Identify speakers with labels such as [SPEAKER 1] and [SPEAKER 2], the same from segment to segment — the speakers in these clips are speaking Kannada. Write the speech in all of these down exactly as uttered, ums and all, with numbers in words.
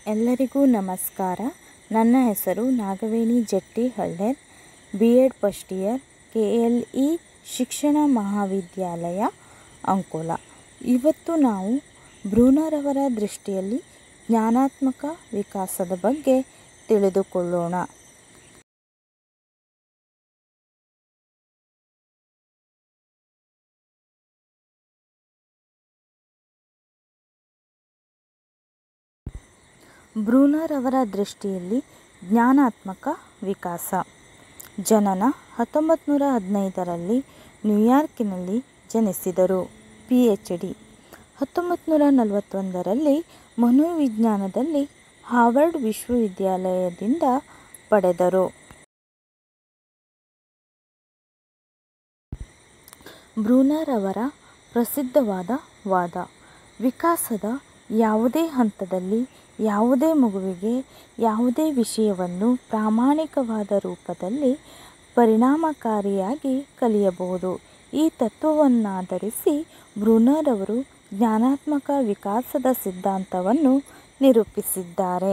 [SPEAKER 1] ಎಲ್ಲರಿಗೂ ನಮಸ್ಕಾರ. ನನ್ನ ಹೆಸರು Nagaveni Jatti Haller, B Ed first year, K L E ಶಿಕ್ಷಣ ಮಹಾವಿದ್ಯಾಲಯ ಅಂಕೋಲ. ಇವತ್ತು ನಾವು ಬ್ರೂನರವರ ದೃಷ್ಟಿಯಲ್ಲಿ ಜ್ಞಾನಾತ್ಮಕ ವಿಕಾಸದ ಬಗ್ಗೆ ತಿಳಿದುಕೊಳ್ಳೋಣ. ಬ್ರೂನರ್ ಅವರ ದೃಷ್ಟಿಯಲ್ಲಿ ಜ್ಞಾನಾತ್ಮಕ ವಿಕಾಸ. ಜನನ ಹತ್ತೊಂಬತ್ತು ನೂರ ಹದಿನೈದರಲ್ಲಿ ನ್ಯೂಯಾರ್ಕಿನಲ್ಲಿ ಜನಿಸಿದರು. ಪಿ ಎಚ್ ಡಿ ಹತ್ತೊಂಬತ್ತು ನೂರ ನಲವತ್ತೊಂದರಲ್ಲಿ ಮನೋವಿಜ್ಞಾನದಲ್ಲಿ ಹಾರ್ವರ್ಡ್ ವಿಶ್ವವಿದ್ಯಾಲಯದಿಂದ ಪಡೆದರು. ಬ್ರೂನರ್ ಅವರ ಪ್ರಸಿದ್ಧವಾದ ವಾದ, ವಿಕಾಸದ ಯಾವುದೇ ಹಂತದಲ್ಲಿ ಯಾವುದೇ ಮಗುವಿಗೆ ಯಾವುದೇ ವಿಷಯವನ್ನು ಪ್ರಾಮಾಣಿಕವಾದ ರೂಪದಲ್ಲಿ ಪರಿಣಾಮಕಾರಿಯಾಗಿ ಕಲಿಯಬಹುದು. ಈ ತತ್ವವನ್ನಾಧರಿಸಿ ಬ್ರೂನರ್ ಅವರು ಜ್ಞಾನಾತ್ಮಕ ವಿಕಾಸದ ಸಿದ್ಧಾಂತವನ್ನು ನಿರೂಪಿಸಿದ್ದಾರೆ.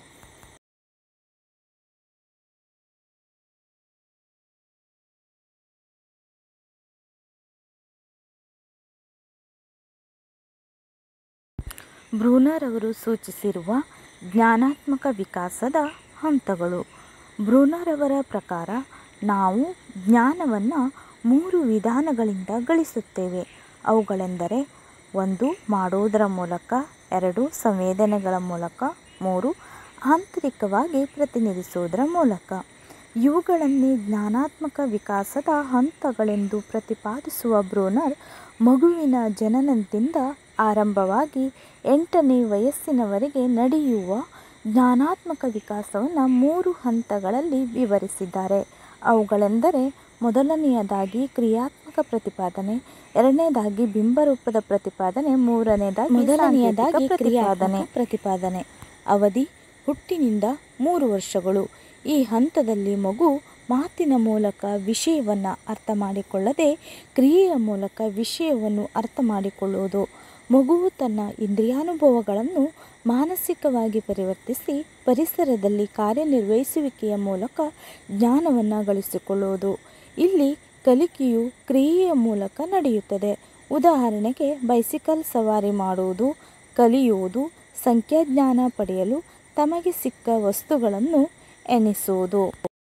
[SPEAKER 1] ಬ್ರೂನರ್ ಅವರು ಸೂಚಿಸಿರುವ ಜ್ಞಾನಾತ್ಮಕ ವಿಕಾಸದ ಹಂತಗಳು. ಬ್ರೂನರ್ ಅವರ ಪ್ರಕಾರ ನಾವು ಜ್ಞಾನವನ್ನು ಮೂರು ವಿಧಾನಗಳಿಂದ ಗಳಿಸುತ್ತೇವೆ. ಅವುಗಳೆಂದರೆ ಒಂದು ಮಾಡುವುದರ ಮೂಲಕ, ಎರಡು ಸಂವೇದನೆಗಳ ಮೂಲಕ, ಮೂರು ಆಂತರಿಕವಾಗಿ ಪ್ರತಿನಿಧಿಸುವುದರ ಮೂಲಕ. ಇವುಗಳನ್ನೇ ಜ್ಞಾನಾತ್ಮಕ ವಿಕಾಸದ ಹಂತಗಳೆಂದು ಪ್ರತಿಪಾದಿಸುವ ಬ್ರೂನರ್ ಮಗುವಿನ ಜನನದಿಂದ ಆರಂಭವಾಗಿ ಎಂಟನೇ ವಯಸ್ಸಿನವರೆಗೆ ನಡೆಯುವ ಜ್ಞಾನಾತ್ಮಕ ವಿಕಾಸವನ್ನು ಮೂರು ಹಂತಗಳಲ್ಲಿ ವಿವರಿಸಿದ್ದಾರೆ. ಅವುಗಳೆಂದರೆ ಮೊದಲನೆಯದಾಗಿ ಕ್ರಿಯಾತ್ಮಕ ಪ್ರತಿಪಾದನೆ, ಎರಡನೇದಾಗಿ ಬಿಂಬರೂಪದ ಪ್ರತಿಪಾದನೆ, ಮೂರನೇದಾಗಿ ಮೊದಲನೆಯದಾಗಿ ಪ್ರತಿಪಾದನೆ ಪ್ರತಿಪಾದನೆ ಅವಧಿ ಹುಟ್ಟಿನಿಂದ ಮೂರು ವರ್ಷಗಳು. ಈ ಹಂತದಲ್ಲಿ ಮಗು ಮಾತಿನ ಮೂಲಕ ವಿಷಯವನ್ನು ಅರ್ಥ ಮಾಡಿಕೊಳ್ಳದೆ ಕ್ರಿಯೆಯ ಮೂಲಕ ವಿಷಯವನ್ನು ಅರ್ಥ ಮಾಡಿಕೊಳ್ಳುವುದು. ಮಗುವು ತನ್ನ ಇಂದ್ರಿಯಾನುಭವಗಳನ್ನು ಮಾನಸಿಕವಾಗಿ ಪರಿವರ್ತಿಸಿ ಪರಿಸರದಲ್ಲಿ ಕಾರ್ಯನಿರ್ವಹಿಸುವಿಕೆಯ ಮೂಲಕ ಜ್ಞಾನವನ್ನು ಗಳಿಸಿಕೊಳ್ಳುವುದು. ಇಲ್ಲಿ ಕಲಿಕೆಯು ಕ್ರಿಯೆಯ ಮೂಲಕ ನಡೆಯುತ್ತದೆ. ಉದಾಹರಣೆಗೆ ಬೈಸಿಕಲ್ ಸವಾರಿ ಮಾಡುವುದು, ಕಲಿಯುವುದು, ಸಂಖ್ಯಾಜ್ಞಾನ ಪಡೆಯಲು ತಮಗೆ ಸಿಕ್ಕ ವಸ್ತುಗಳನ್ನು ಎಣಿಸುವುದು.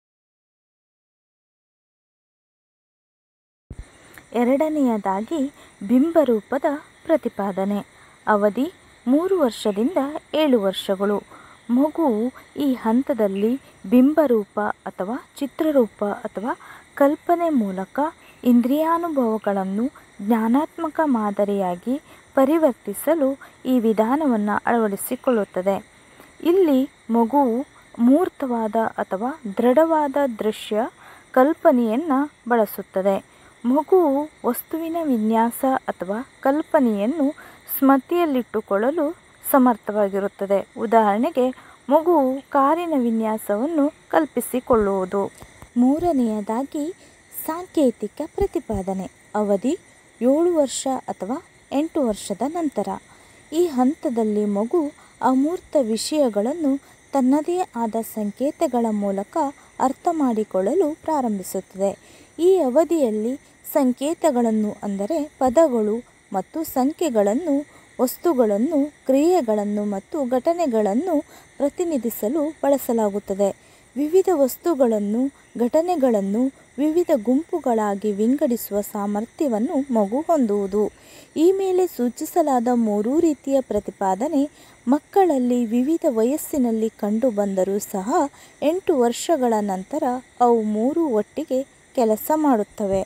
[SPEAKER 1] ಎರಡನೆಯದಾಗಿ ಬಿಂಬರೂಪದ ಪ್ರತಿಪಾದನೆ, ಅವಧಿ ಮೂರು ವರ್ಷದಿಂದ ಏಳು ವರ್ಷಗಳು. ಮಗುವು ಈ ಹಂತದಲ್ಲಿ ಬಿಂಬರೂಪ ಅಥವಾ ಚಿತ್ರರೂಪ ಅಥವಾ ಕಲ್ಪನೆ ಮೂಲಕ ಇಂದ್ರಿಯಾನುಭವಗಳನ್ನು ಜ್ಞಾನಾತ್ಮಕ ಮಾದರಿಯಾಗಿ ಪರಿವರ್ತಿಸಲು ಈ ವಿಧಾನವನ್ನು ಅಳವಡಿಸಿಕೊಳ್ಳುತ್ತದೆ. ಇಲ್ಲಿ ಮಗುವು ಮೂರ್ತವಾದ ಅಥವಾ ದೃಢವಾದ ದೃಶ್ಯ ಕಲ್ಪನೆಯನ್ನು ಬಳಸುತ್ತದೆ. ಮಗುವು ವಸ್ತುವಿನ ವಿನ್ಯಾಸ ಅಥವಾ ಕಲ್ಪನೆಯನ್ನು ಸ್ಮೃತಿಯಲ್ಲಿಟ್ಟುಕೊಳ್ಳಲು ಸಮರ್ಥವಾಗಿರುತ್ತದೆ. ಉದಾಹರಣೆಗೆ ಮಗುವು ಕಾರಿನ ವಿನ್ಯಾಸವನ್ನು ಕಲ್ಪಿಸಿಕೊಳ್ಳುವುದು. ಮೂರನೆಯದಾಗಿ ಸಾಂಕೇತಿಕ ಪ್ರತಿಪಾದನೆ, ಅವಧಿ ಏಳು ವರ್ಷ ಅಥವಾ ಎಂಟು ವರ್ಷದ ನಂತರ. ಈ ಹಂತದಲ್ಲಿ ಮಗು ಅಮೂರ್ತ ವಿಷಯಗಳನ್ನು ತನ್ನದೇ ಆದ ಸಂಕೇತಗಳ ಮೂಲಕ ಅರ್ಥ ಮಾಡಿಕೊಳ್ಳಲು ಪ್ರಾರಂಭಿಸುತ್ತದೆ. ಈ ಅವಧಿಯಲ್ಲಿ ಸಂಕೇತಗಳನ್ನು ಅಂದರೆ ಪದಗಳು ಮತ್ತು ಸಂಖ್ಯೆಗಳನ್ನು, ವಸ್ತುಗಳನ್ನು, ಕ್ರಿಯೆಗಳನ್ನು ಮತ್ತು ಘಟನೆಗಳನ್ನು ಪ್ರತಿನಿಧಿಸಲು ಬಳಸಲಾಗುತ್ತದೆ. ವಿವಿಧ ವಸ್ತುಗಳನ್ನು, ಘಟನೆಗಳನ್ನು ವಿವಿಧ ಗುಂಪುಗಳಾಗಿ ವಿಂಗಡಿಸುವ ಸಾಮರ್ಥ್ಯವನ್ನು ಮಗು ಹೊಂದುವುದು. ಈ ಮೇಲೆ ಸೂಚಿಸಲಾದ ಮೂರೂ ರೀತಿಯ ಪ್ರತಿಪಾದನೆ ಮಕ್ಕಳಲ್ಲಿ ವಿವಿಧ ವಯಸ್ಸಿನಲ್ಲಿ ಕಂಡುಬಂದರೂ ಸಹ ಎಂಟು ವರ್ಷಗಳ ನಂತರ ಅವು ಮೂರೂ ಒಟ್ಟಿಗೆ ಕೆಲಸ ಮಾಡುತ್ತವೆ.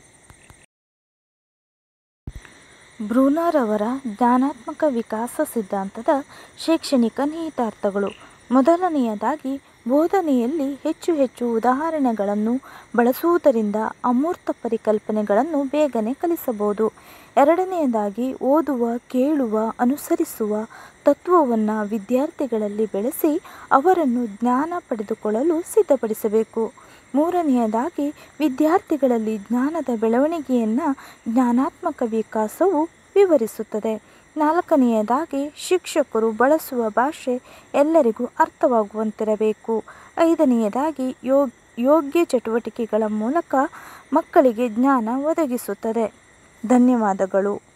[SPEAKER 1] ಬ್ರೂನರ್ ಅವರ ಜ್ಞಾನಾತ್ಮಕ ವಿಕಾಸ ಸಿದ್ಧಾಂತದ ಶೈಕ್ಷಣಿಕ ನಿಹಿತಾರ್ಥಗಳು. ಮೊದಲನೆಯದಾಗಿ ಬೋಧನೆಯಲ್ಲಿ ಹೆಚ್ಚು ಹೆಚ್ಚು ಉದಾಹರಣೆಗಳನ್ನು ಬಳಸುವುದರಿಂದ ಅಮೂರ್ತ ಪರಿಕಲ್ಪನೆಗಳನ್ನು ಬೇಗನೆ ಕಲಿಸಬಹುದು. ಎರಡನೆಯದಾಗಿ ಓದುವ, ಕೇಳುವ, ಅನುಸರಿಸುವ ತತ್ವವನ್ನು ವಿದ್ಯಾರ್ಥಿಗಳಲ್ಲಿ ಬೆಳೆಸಿ ಅವರನ್ನು ಜ್ಞಾನ ಪಡೆದುಕೊಳ್ಳಲು ಸಿದ್ಧಪಡಿಸಬೇಕು. ಮೂರನೆಯದಾಗಿ ವಿದ್ಯಾರ್ಥಿಗಳಲ್ಲಿ ಜ್ಞಾನದ ಬೆಳವಣಿಗೆಯನ್ನು ಜ್ಞಾನಾತ್ಮಕ ವಿಕಾಸವು ವಿವರಿಸುತ್ತದೆ. ನಾಲ್ಕನೆಯದಾಗಿ ಶಿಕ್ಷಕರು ಬಳಸುವ ಭಾಷೆ ಎಲ್ಲರಿಗೂ ಅರ್ಥವಾಗುವಂತಿರಬೇಕು. ಐದನೆಯದಾಗಿ ಯೋಗ್ ಯೋಗ್ಯ ಚಟುವಟಿಕೆಗಳ ಮೂಲಕ ಮಕ್ಕಳಿಗೆ ಜ್ಞಾನ ಒದಗಿಸುತ್ತದೆ. ಧನ್ಯವಾದಗಳು.